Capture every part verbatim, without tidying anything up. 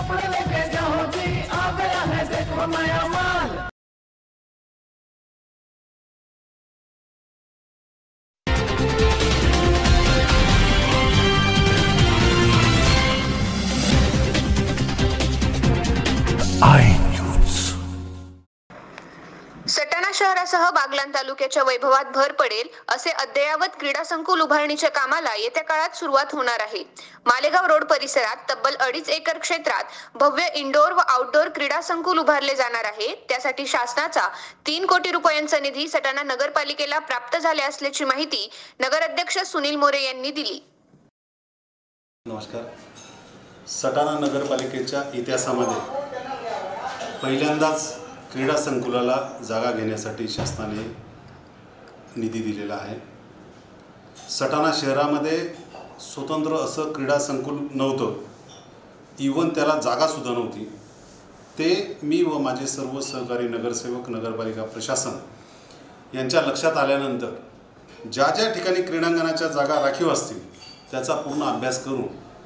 कपड़े लेके जाओ जी, आ गया है देखो नया माल। सटाणा शहरासह बागलाण तालुक्याच्या वैभवात भर पडेल असे अद्ययावत क्रीडा संकुल उभारणीच्या कामाला येत्या काळात सुरुवात होणार आहे। मालेगाव रोड परिसरात तब्बल अडीच एकर क्षेत्रात भव्य इंडोर व आउटडोर क्रीडा संकुल उभारले जाणार आहे। त्यासाठी शासनाचा तीन कोटी रुपयांचा निधी सटाणा नगरपालिकेला प्राप्त झाले असल्याची माहिती नगराध्यक्ष सुनील मोरे यांनी दिली। नमस्कार। सटाणा नगरपालिकेच्या इतिहासामध्ये पहिल्यांदाच क्रीडा संकुलाला जागा घेण्यासाठी शासनाने निधी दिलेला आहे। सटाणा शहरामध्ये स्वतंत्र असं क्रीडा संकुल नव्हतं, इवन त्याला जागासुद्धा नव्हती। ते मी व माझे सर्व सहकारी नगरसेवक, नगरपालिका प्रशासन यांच्या लक्षात आल्यानंतर ज्या ज्या ठिकाणी क्रीडांगणाच्या जागा राखीव असतील त्याचा पूर्ण अभ्यास करून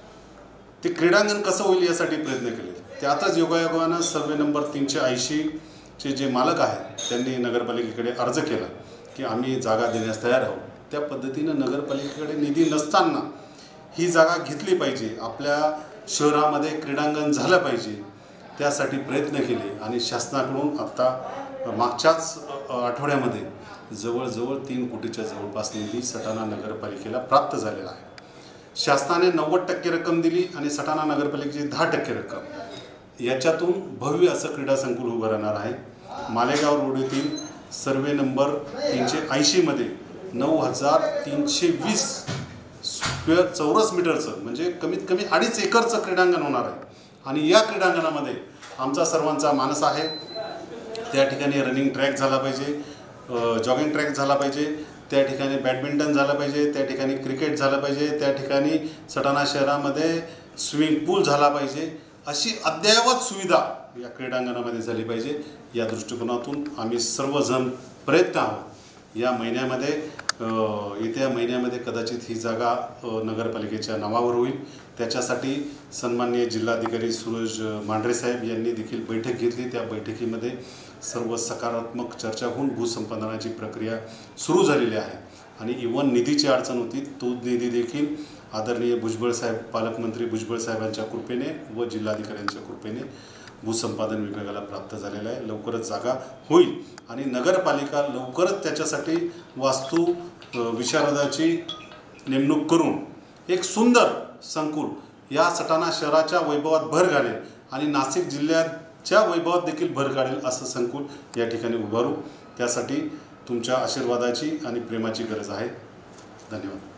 ते क्रीडांगण कसं होईल यासाठी प्रयत्न केले। त्यातच योगायोगानं सर्वे नंबर तीनशे ऐंशी चे जे मालक आहेत त्यांनी नगरपालिकेकडे अर्ज केला की आम्ही जागा देण्यास तयार आहोत। त्या पद्धतीनं नगरपालिकेकडे निधी नसताना ही जागा घेतली पाहिजे, आपल्या शहरामध्ये क्रीडांगण झालं पाहिजे, त्यासाठी प्रयत्न केले आणि शासनाकडून आता मागच्याच आठवड्यामध्ये जवळजवळ तीन कोटीच्या जवळपास निधी सटाणा नगरपालिकेला प्राप्त झालेला आहे। शासनाने नव्वद टक्के रक्कम दिली आणि सटाणा नगरपालिकेची दहा टक्के रक्कम, याच्यातून भव्य असं क्रीडा संकुल उभं राहणार आहे। मालेगाव रोड येथील सर्वे नंबर तीनशे ऐंशीमध्ये नऊ हजार तीनशे वीस स्क्वेअर चौरस मीटरचं म्हणजे कमीत कमी अडीच एकरचं क्रीडांगण होणार आहे। आणि या क्रीडांगणामध्ये आमचा सर्वांचा मानस आहे, त्या ठिकाणी रनिंग ट्रॅक झाला पाहिजे, जॉगिंग ट्रॅक झाला पाहिजे, त्या ठिकाणी बॅडमिंटन झालं पाहिजे, त्या ठिकाणी क्रिकेट झालं पाहिजे, त्या ठिकाणी सटाणा शहरामध्ये स्विमिंग पूल झाला पाहिजे। अशी अद्ययावत सुविधा या क्रीडांगणामध्ये झाली पाहिजे, या दृष्टिकोनातून आम्ही सर्वजण प्रयत्न आहोत। या महिन्यामध्ये येत्या महिन्यामध्ये कदाचित ही जागा नगरपालिकेच्या नावावर होईल। त्याच्यासाठी सन्माननीय जिल्हाधिकारी सुरज मांढरे साहेब यांनी देखील बैठक घेतली। त्या बैठकीमध्ये सर्व सकारात्मक चर्चा होऊन भूसंपादनाची प्रक्रिया सुरू झालेली आहे आणि इवन निधीची अडचण होती, तो निधी देखील आदरणीय भुजबळ साहेब, पालकमंत्री भुजबळ साहेबांच्या कृपेने व जिल्हाधिकाऱ्यांच्या कृपेने भूसंपादन विभागाला प्राप्त झालेला आहे। लवकरच जागा होईल आणि नगरपालिका लवकरच त्याच्यासाठी वास्तू विशारदाची नेमणूक करून एक सुंदर संकुल या सटाणा शहराच्या वैभवात भर घालेल आणि नाशिक जिल्ह्याच्या वैभवात देखील भर काढेल असं संकुल या ठिकाणी उभारू। त्यासाठी तुमच्या आशीर्वादाची आणि प्रेमाची गरज आहे। धन्यवाद।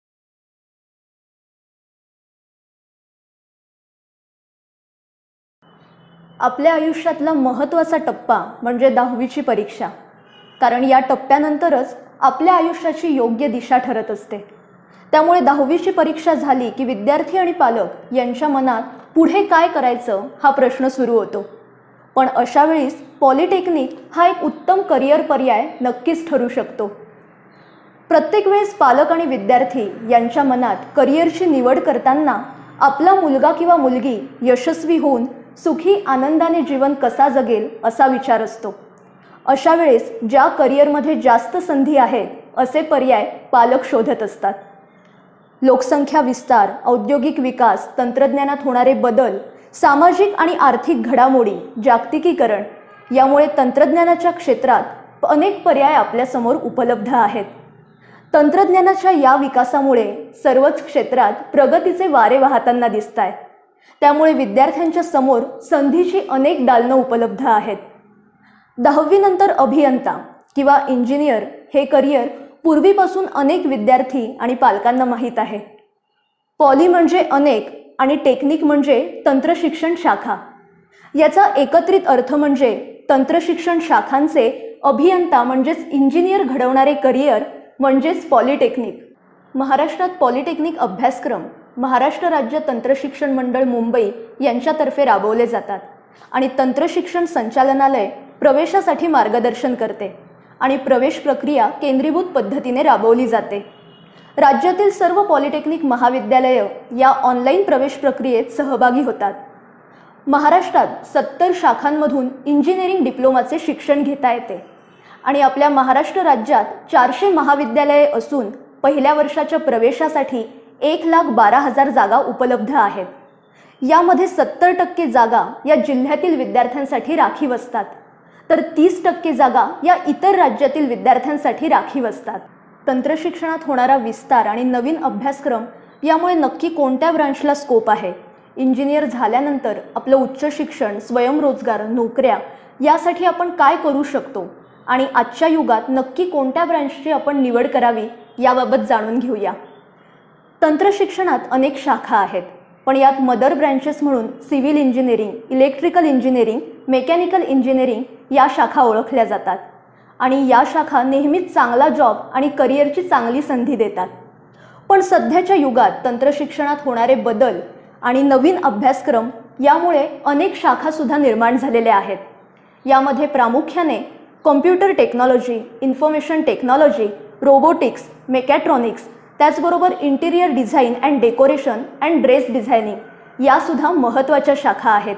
आपल्या आयुष्यातला महत्त्वाचा टप्पा म्हणजे दहावीची परीक्षा, कारण या टप्प्यानंतरच आपल्या आयुष्याची योग्य दिशा ठरत असते। त्यामुळे दहावीची परीक्षा झाली की विद्यार्थी आणि पालक यांच्या मनात पुढे काय करायचं हा प्रश्न सुरू होतो। पण अशा वेळेस पॉलिटेक्निक हा एक उत्तम करिअर पर्याय नक्कीच ठरू शकतो। प्रत्येक वेळेस पालक आणि विद्यार्थी यांच्या मनात करिअरची निवड करताना आपला मुलगा किंवा मुलगी यशस्वी होऊन सुखी आनंदाने जीवन कसा जगेल असा विचार असतो। अशा वेळेस ज्या करिअरमध्ये जास्त संधी आहेत असे पर्याय पालक शोधत असतात। लोकसंख्या विस्तार, औद्योगिक विकास, तंत्रज्ञानात होणारे बदल, सामाजिक आणि आर्थिक घडामोडी, जागतिकीकरण यामुळे तंत्रज्ञानाच्या क्षेत्रात अनेक पर्याय आपल्यासमोर उपलब्ध आहेत। तंत्रज्ञानाच्या या विकासामुळे सर्वच क्षेत्रात प्रगतीचे वारे वाहताना दिसतायत। त्यामुळे विद्यार्थ्यांच्या समोर संधीची अनेक दालनं उपलब्ध आहेत। दहावीनंतर अभियंता किंवा इंजिनियर हे करिअर पूर्वीपासून अनेक विद्यार्थी आणि पालकांना माहीत आहे। पॉली म्हणजे अनेक आणि टेक्निक म्हणजे तंत्रशिक्षण शाखा, याचा एकत्रित अर्थ म्हणजे तंत्रशिक्षण शाखांचे अभियंता म्हणजेच इंजिनियर घडवणारे करिअर म्हणजेच पॉलिटेक्निक। महाराष्ट्रात पॉलिटेक्निक अभ्यासक्रम महाराष्ट्र राज्य तंत्रशिक्षण मंडळ मुंबई यांच्यातर्फे राबवले जातात आणि तंत्रशिक्षण संचालनालय प्रवेशासाठी मार्गदर्शन करते आणि प्रवेश प्रक्रिया केंद्रीभूत पद्धतीने राबवली जाते। राज्यातील सर्व पॉलिटेक्निक महाविद्यालये या ऑनलाईन प्रवेश प्रक्रियेत सहभागी होतात। महाराष्ट्रात सत्तर शाखांमधून इंजिनिअरिंग डिप्लोमाचे शिक्षण घेता येते आणि आपल्या महाराष्ट्र राज्यात चारशे महाविद्यालये असून पहिल्या वर्षाच्या प्रवेशासाठी एक लाख बारा हजार जागा उपलब्ध आहेत. यामध्ये सत्तर टक्के जागा या जिल्ह्यातील विद्यार्थ्यांसाठी राखीव असतात, तर तीस टक्के जागा या इतर राज्यातील विद्यार्थ्यांसाठी राखीव असतात. तंत्रशिक्षणात होणारा विस्तार आणि नवीन अभ्यासक्रम यामुळे नक्की कोणत्या ब्रांचला स्कोप आहे, इंजिनियर झाल्यानंतर आपलं उच्च शिक्षण, स्वयंरोजगार, नोकऱ्या यासाठी आपण काय करू शकतो आणि आजच्या युगात नक्की कोणत्या ब्रांचची आपण निवड करावी याबाबत जाणून घेऊया. तंत्रशिक्षणात अनेक शाखा आहेत, पण यात मदर ब्रँचेस म्हणून civil engineering, electrical engineering, mechanical engineering या शाखा ओळखल्या जातात आणि या शाखा नेहमीच चांगला जॉब आणि करिअरची चांगली संधी देतात. पण सध्याच्या युगात तंत्रशिक्षणात होणारे बदल आणि नवीन अभ्यासक्रम यामुळे अनेक शाखासुद्धा निर्माण झालेल्या आहेत. यामध्ये प्रामुख्याने computer technology, information technology, robotics, mechatronics, त्याचबरोबर interior design and decoration and dress designing यासुद्धा महत्त्वाच्या शाखा आहेत.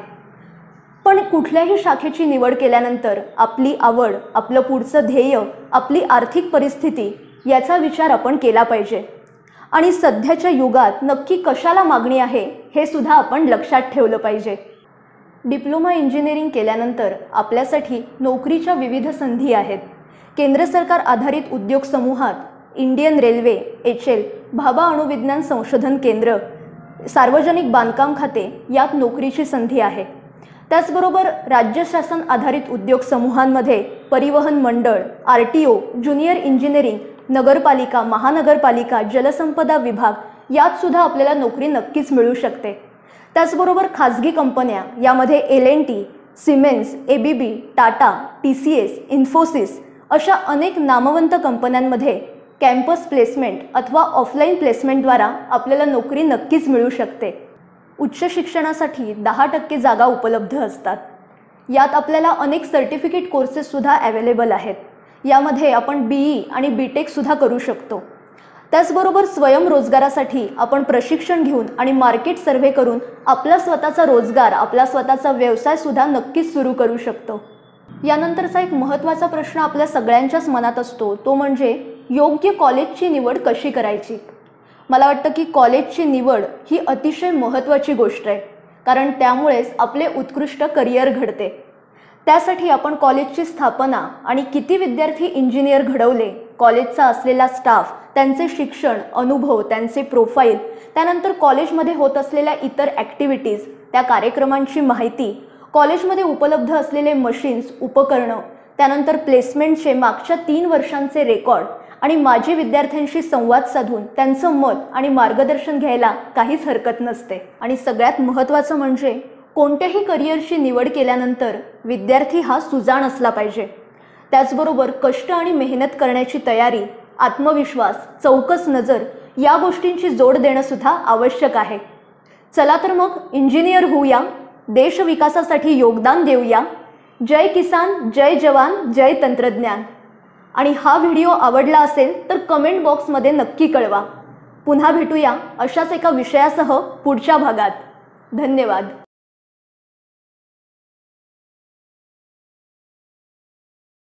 पण कुठल्याही शाखेची निवड केल्यानंतर आपली आवड, आपलं पुढचं ध्येय, आपली आर्थिक परिस्थिती याचा विचार आपण केला पाहिजे आणि सध्याच्या युगात नक्की कशाला मागणी आहे हे सुद्धा आपण लक्षात ठेवलं पाहिजे. डिप्लोमा इंजिनिअरिंग केल्यानंतर आपल्यासाठी नोकरीच्या विविध संधी आहेत. केंद्र सरकार आधारित उद्योग समूहात Indian railway, H L, Bhabha अणुविज्ञान संशोधन केंद्र, सार्वजनिक बांधकाम खाते यात नोकरीची संधी आहे. त्याचबरोबर राज्य शासन आधारित उद्योग समूहांमध्ये परिवहन मंडळ, R T O, junior engineering, नगरपालिका, महानगरपालिका, जलसंपदा विभाग यात सुद्धा आपल्याला नोकरी नक्कीच मिळू शकते. त्याचबरोबर खाजगी कंपन्या यामध्ये L N T, Siemens, A B B, Tata, T C S, Infosys अशा अनेक नामवंत कंपन्यांमध्ये कॅम्पस प्लेसमेंट अथवा ऑफलाईन प्लेसमेंटद्वारा आपल्याला नोकरी नक्कीच मिळू शकते. उच्च शिक्षणासाठी दहा टक्के जागा उपलब्ध असतात. यात आपल्याला अनेक सर्टिफिकेट कोर्सेससुद्धा अवेलेबल आहेत. यामध्ये आपण बी ई आणि बी टेकसुद्धा करू शकतो. त्याचबरोबर स्वयंरोजगारासाठी आपण प्रशिक्षण घेऊन आणि मार्केट सर्व्हे करून आपला स्वतःचा रोजगार, आपला स्वतःचा व्यवसायसुद्धा नक्कीच सुरू करू शकतो. यानंतरचा एक महत्त्वाचा प्रश्न आपल्या सगळ्यांच्याच मनात असतो, तो म्हणजे योग्य कॉलेजची निवड कशी करायची. मला वाटतं की कॉलेजची निवड ही अतिशय महत्त्वाची गोष्ट आहे, कारण त्यामुळेच आपले उत्कृष्ट करिअर घडते. त्यासाठी आपण कॉलेजची स्थापना आणि किती विद्यार्थी इंजिनियर घडवले, कॉलेजचा असलेला स्टाफ, त्यांचे शिक्षण, अनुभव, त्यांचे प्रोफाईल, त्यानंतर कॉलेजमध्ये होत असलेल्या इतर ॲक्टिव्हिटीज, त्या कार्यक्रमांची माहिती, कॉलेजमध्ये उपलब्ध असलेले मशीन्स, उपकरणं, त्यानंतर प्लेसमेंटचे मागच्या तीन वर्षांचे रेकॉर्ड आणि माजी विद्यार्थ्यांशी संवाद साधून त्यांचं मत आणि मार्गदर्शन घ्यायला काहीच हरकत नसते. आणि सगळ्यात महत्त्वाचं म्हणजे कोणत्याही करिअरची निवड केल्यानंतर विद्यार्थी हा सुजाण असला पाहिजे. त्याचबरोबर कष्ट आणि मेहनत करण्याची तयारी, आत्मविश्वास, चौकस नजर या गोष्टींची जोड देणंसुद्धा आवश्यक आहे. चला तर मग इंजिनियर होऊया, देश विकासासाठी योगदान देऊया. जय किसान, जय जवान, जय तंत्रज्ञान. आणि हा व्हिडिओ आवडला असेल तर कमेंट बॉक्समध्ये नक्की कळवा. पुन्हा भेटूया अशाच एका विषयासह पुढच्या भागात. धन्यवाद.